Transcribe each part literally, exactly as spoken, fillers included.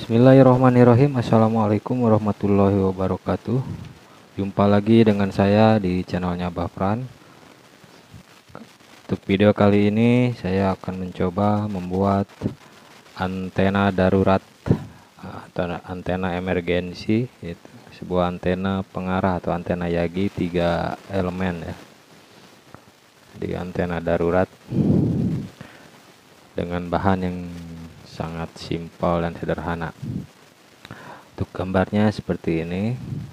Bismillahirrahmanirrahim. Assalamualaikum warahmatullahi wabarakatuh. Jumpa lagi dengan saya di channelnya Bafran. Untuk video kali ini saya akan mencoba membuat antena darurat atau antena emergensi, yaitu sebuah antena pengarah atau antena Yagi tiga elemen ya, di antena darurat dengan bahan yang sangat simpel dan sederhana. Untuk gambarnya seperti ini.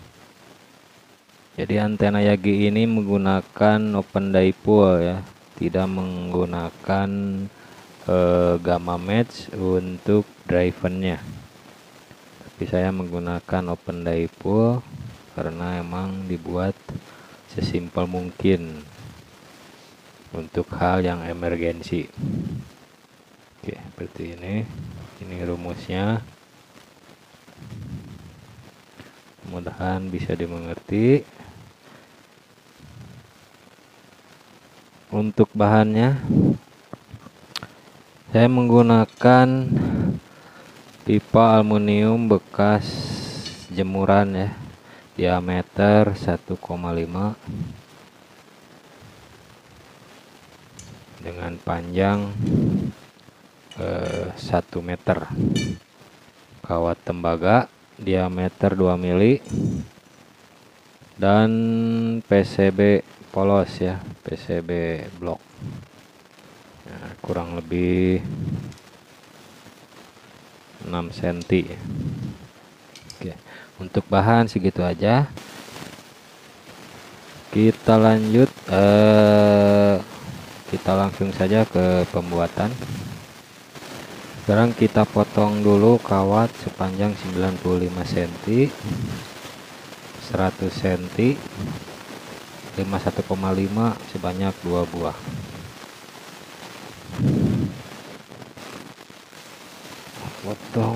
Jadi antena Yagi ini menggunakan open dipole ya, tidak menggunakan eh, gamma match untuk drivernya. Tapi saya menggunakan open dipole karena emang dibuat sesimpel mungkin untuk hal yang emergensi. Oke, seperti ini. Ini rumusnya. Mudah-mudahan bisa dimengerti. Untuk bahannya, saya menggunakan pipa aluminium bekas jemuran ya, diameter satu koma lima dengan panjang eh, satu meter. Kawat tembaga diameter dua mili dan P C B polos ya, P C B blok. Nah, kurang lebih enam sentimeter. Oke, untuk bahan segitu aja. Kita lanjut eh, kita langsung saja ke pembuatan. Sekarang kita potong dulu kawat sepanjang sembilan puluh lima sentimeter, seratus sentimeter, lima puluh satu koma lima sebanyak dua buah. Potong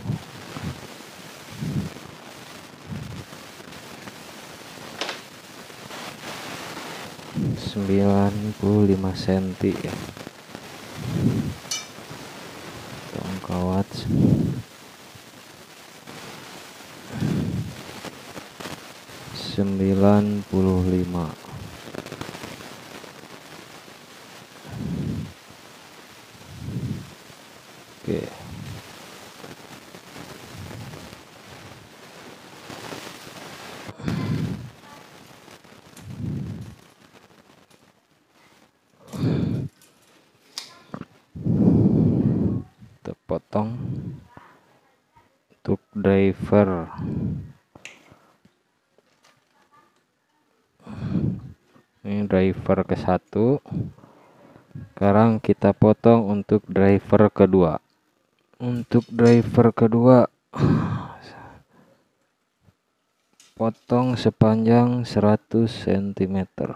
sembilan puluh lima sentimeter ya. Potong kawat sembilan puluh lima. Oke. Kita potong untuk driver. Ini driver ke satu. Sekarang kita potong untuk driver kedua. Untuk driver kedua, potong sepanjang seratus sentimeter.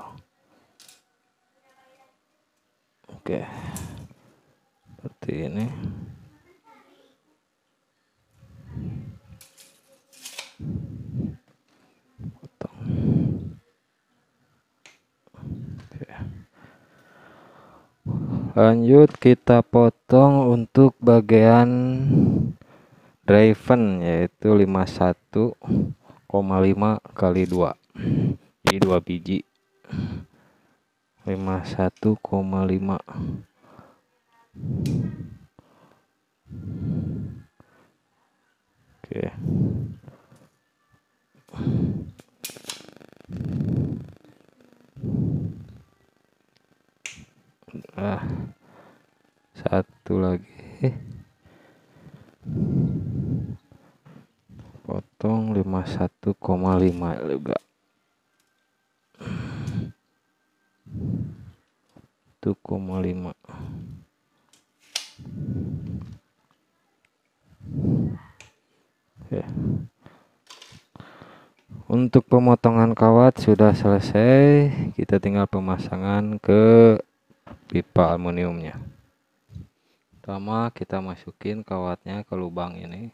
Oke, seperti ini. Potong. Oke. Lanjut kita potong untuk bagian driven, yaitu lima puluh satu koma lima kali dua. Jadi dua biji. lima puluh satu koma lima. Oke. Ah, satu lagi. Potong lima puluh satu koma lima juga. satu koma lima. Oke. Untuk pemotongan kawat sudah selesai, kita tinggal pemasangan ke pipa aluminiumnya. Pertama kita masukin kawatnya ke lubang ini.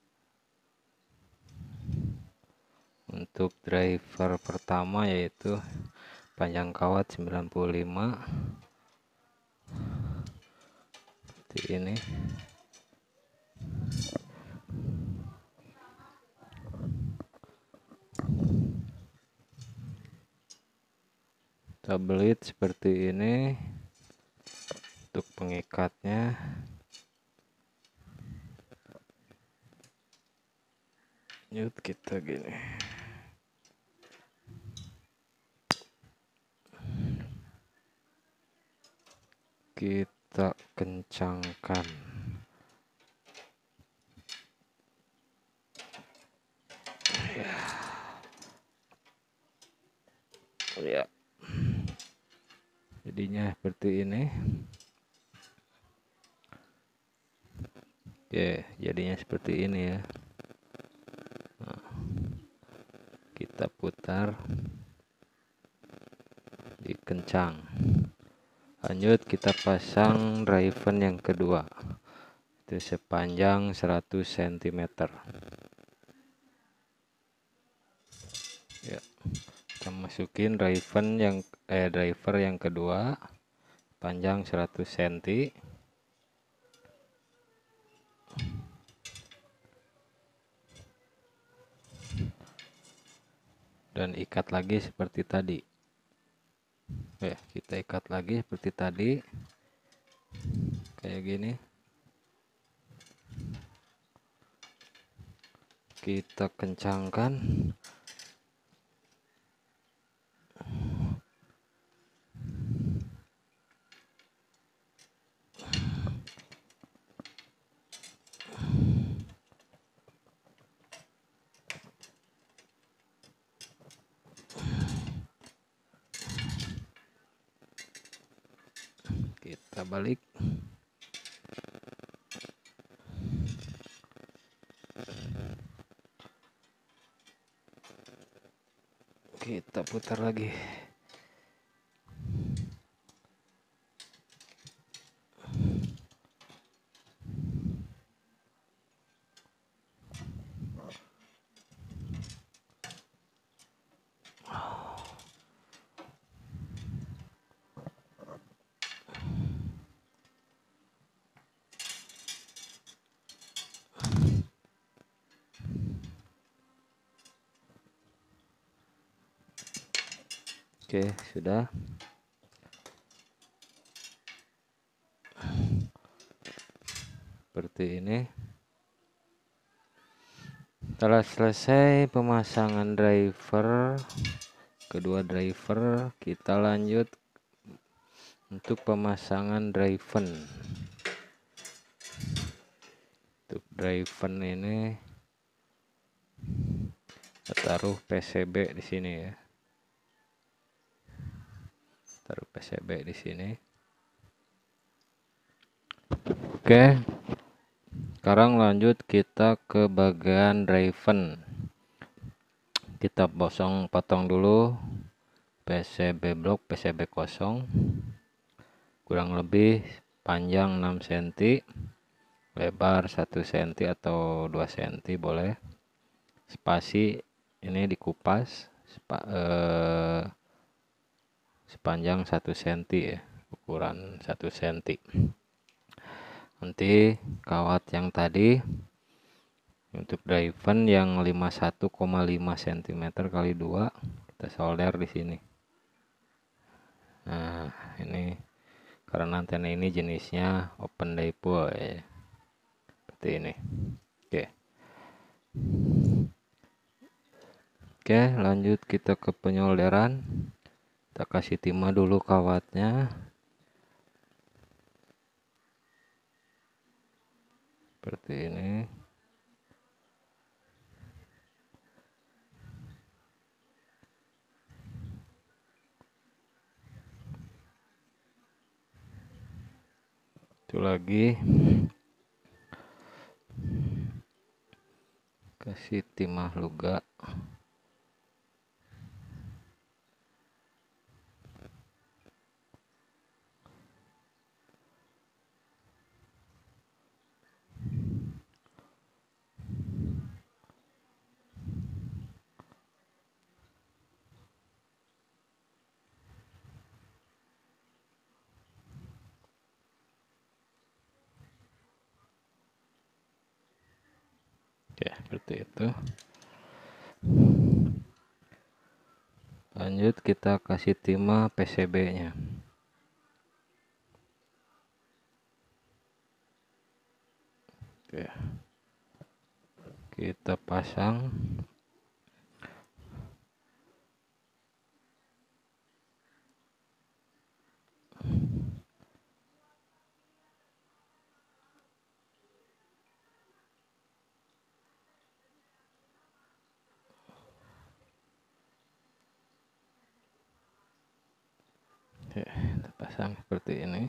Untuk driver pertama yaitu panjang kawat sembilan puluh lima seperti ini. kita belit seperti ini. Untuk pengikatnya yuk kita gini, kita kencangkan. Ya, jadinya seperti ini. Oke, jadinya seperti ini ya. Nah, kita putar, dikencang. Lanjut kita pasang driven yang kedua, itu sepanjang seratus sentimeter ya. Kita masukin driven yang eh driver yang kedua panjang seratus sentimeter, dan ikat lagi seperti tadi. Ya, kita ikat lagi seperti tadi, kayak gini. Kita kencangkan. Kita balik. Kita putar lagi. Oke, sudah. Seperti ini. Setelah selesai pemasangan driver, kedua driver, kita lanjut untuk pemasangan driven. Untuk driven ini kita taruh P C B di sini ya. Taruh P C B di sini. Oke. Sekarang lanjut kita ke bagian driven. Kita potong potong dulu P C B blok, P C B kosong. Kurang lebih panjang enam sentimeter, lebar satu sentimeter atau dua sentimeter boleh. Spasi ini dikupas sepa, eh, sepanjang satu sentimeter ya, ukuran satu sentimeter. Nanti kawat yang tadi untuk driven yang lima puluh satu koma lima sentimeter kali dua kita solder di sini. Nah, ini karena antena ini jenisnya open dipole ya. Seperti ini. Oke. Oke, lanjut kita ke penyolderan. Kita kasih timah dulu kawatnya. Seperti ini. Itu lagi. Kasih timah luga. Oke, seperti itu. Lanjut kita kasih timah P C B nya. Oke. Kita pasang. Oke, kita pasang seperti ini.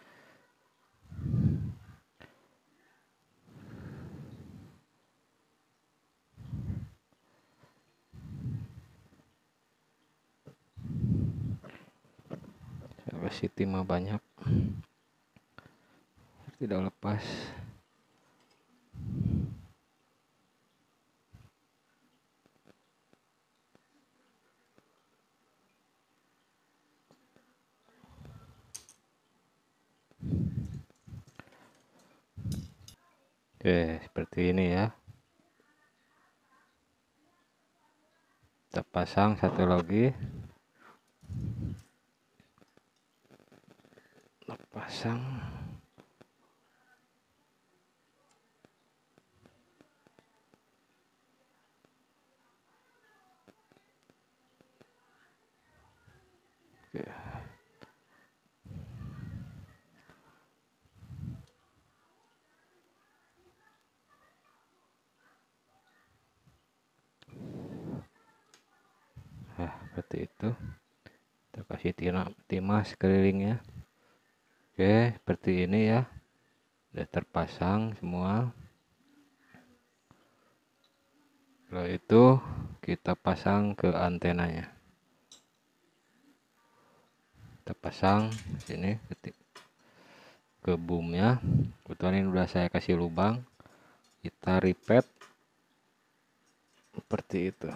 Saya kasih timah banyak, tidak lepas. Oke, seperti ini ya. Kita pasang satu lagi. Kita pasang. Oke. Nah, seperti itu. Kita kasih timah, timah sekelilingnya. Oke, seperti ini ya. Sudah terpasang semua. Setelah itu kita pasang ke antenanya. Kita pasang sini ke boomnya. Kebetulan ini udah saya kasih lubang. Kita repeat seperti itu.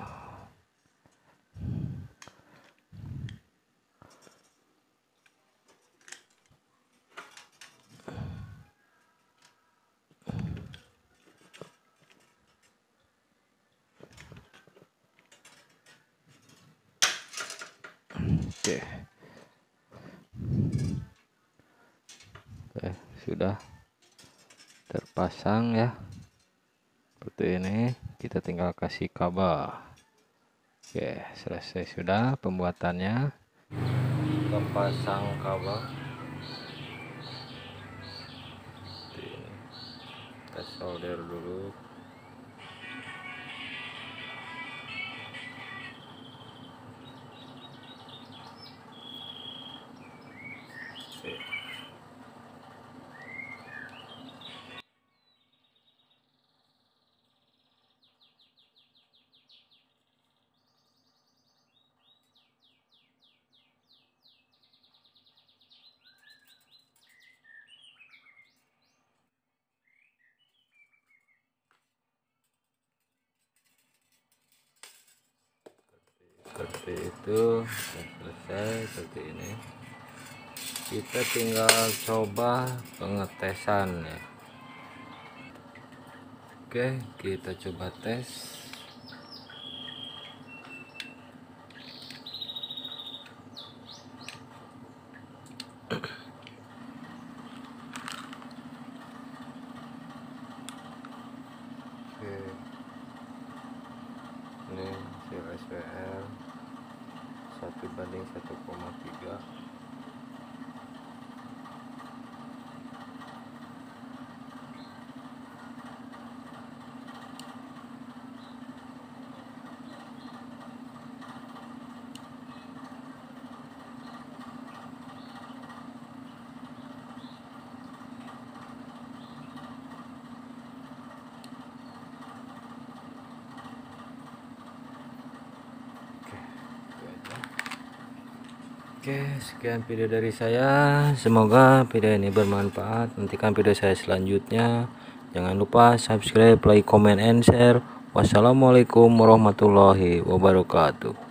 Oke. Oke, sudah terpasang ya. Seperti ini, kita tinggal kasih kabel. Oke, selesai sudah pembuatannya. Kita pasang kabel. Kita solder dulu. Seperti itu, selesai seperti ini. Kita tinggal coba pengetesan ya. Oke, kita coba tes. Oke, ini hasil S W R satu banding satu koma tiga. Oke, sekian video dari saya. Semoga video ini bermanfaat. Nantikan video saya selanjutnya. Jangan lupa subscribe, like, comment, and share. Wassalamualaikum warahmatullahi wabarakatuh.